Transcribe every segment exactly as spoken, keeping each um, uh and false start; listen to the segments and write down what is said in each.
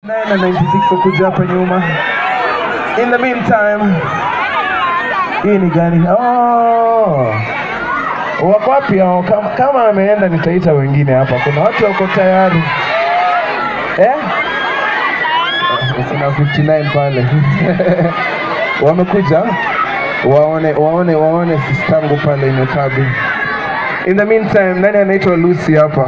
nine na ninety-six wakuja hapa nyuma. In the meantime, hii ni gani? Oh, wako wapi hao? Kama, kama ameenda nitaita wengine hapa. Kuna watu wako tayari eh? Kuna fifty nine pale. Wamekuja waone waone waone sistangu pale imekabi. In the meantime, nani anaitwa Lucy hapa?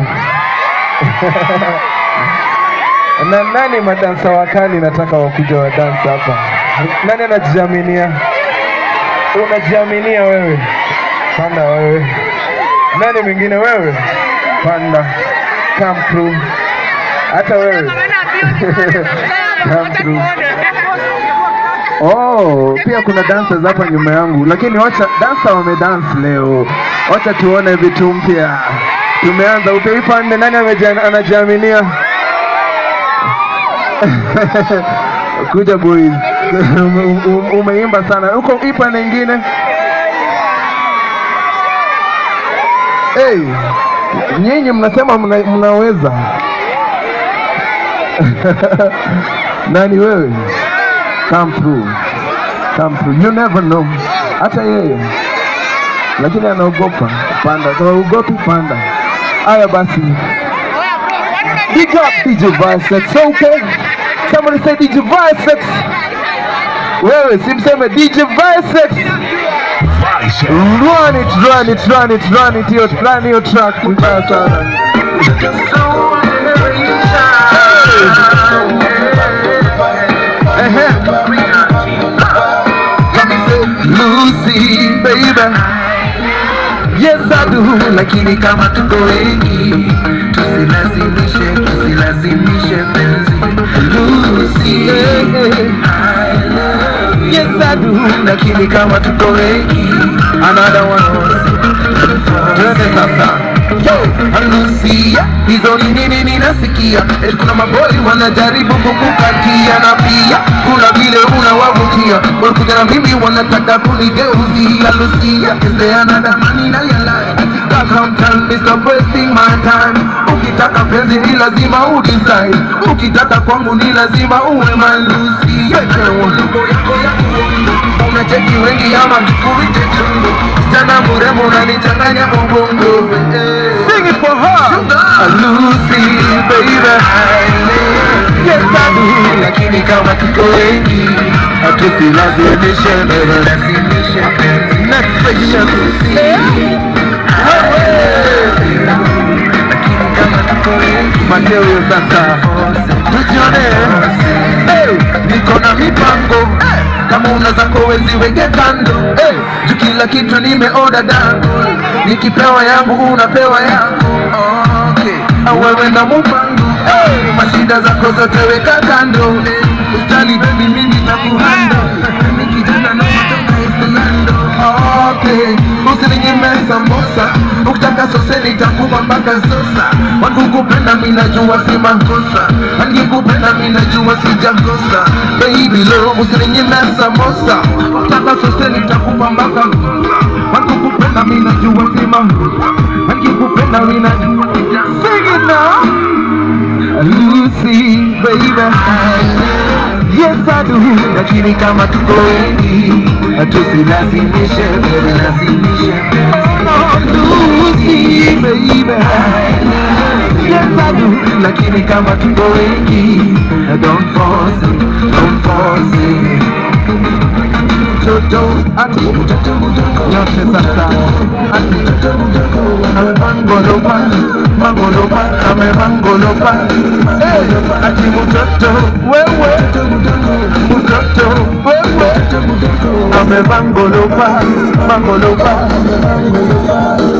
Na nani madansa wakali nataka wakuja wa dance hapa? Nani anajiaminia? Unajiaminia wewe? Panda wewe. Nani mwingine wewe? Panda. Come through. Hata wewe. Come through. Oh, pia kuna dancers hapa nyuma yangu. Lakini wacha dancer wamedance leo. Wacha tuone vitu mpya. Tumeanza upeipande. Nani anajiaminia? Kuja boys. Umeimba sana. Uko ipa nyingine? Hey, nyinyi mnasema mna, mnaweza. Nani wewe? Come through. Come through. You never know. Hata yeye. Lakini anaogopa. Panda. Kwa ugopi panda. Aya basi. Big up D J Vicex. Okay. Somebody say D J Vicex. Wewe simseme D J Vicex. Run it, run it, run it, run it. Your plan, your track. Mbaya sana. Lucy, baby. Yes I do. Lakini kama tuko wengi, tusilazimishe, tusilazimishe penzi. Lucy, I love you. Yes I do. Lakini kama tuko wengi, another one. Twende sasa. Yo, Lucy, hizo ni nini ninasikia? Eti kuna maboi wanajaribu kukukatia, na pia kuna vile unawavutia. Walikuja na mimi wanataka kunigeuzia. Lucy, is there another man in your life? Come tell me stop wasting my time. Ukitaka penzi ni lazima udecide. Ukitaka kwangu ni lazima uwe my Lucy. Unacheki wengi ama kuite chungu. Sana murembo unanichanganya ubongo. Sing it for her. Lucy, baby. Yes I do. Lakini kama tuko wengi, hatusilazimishe, lazimishe. Next section. Lakini kama tuko wengi, Mateo sasa. Tujione. Hey, niko na mipango. Kama unaza kowezi weke kando. Hey, juu kila kitu nimeorder dango. Nikipewa yangu unapewa yangu. Okay, awewe na mupango. Hey, mashida zako zote weka kando. Ustali baby mimi nitakuhando. Nikijana na matoka Estelando. Okay, usininyime sambusa. Ukitaka sose nitakupa mpaka sosa. Wakukupenda mimi najua si makosa. Nikikupenda mimi najua sijakosa. Baby love usininyime sambusa. Ukitaka sose nitakupa mpaka sosa. Wakukupenda mimi najua si makosa. Nikikupenda mimi najua. Sing it now. Lucy, baby. Yes I do. Lakini kama tuko wengi, tusilazimishe, lazimishe. Oh no, Lucy, baby. Yes I do. Lakini kama tuko wengi, don't force it, don't force it. Jojo, ati nyote sasa. Ati ame mangolopa, mangolopa, ame mangolopa. Eh, ati mtoto, wewe, mtoto, wewe, ame mangolopa, mangolopa.